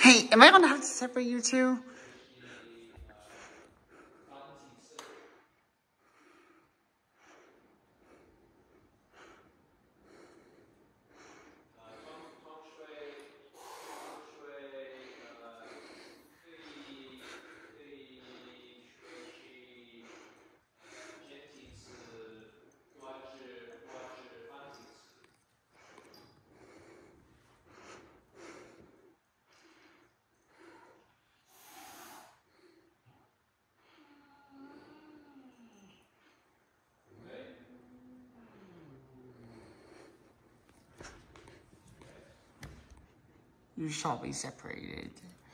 Hey, am I gonna have to separate you two? You shall be separated.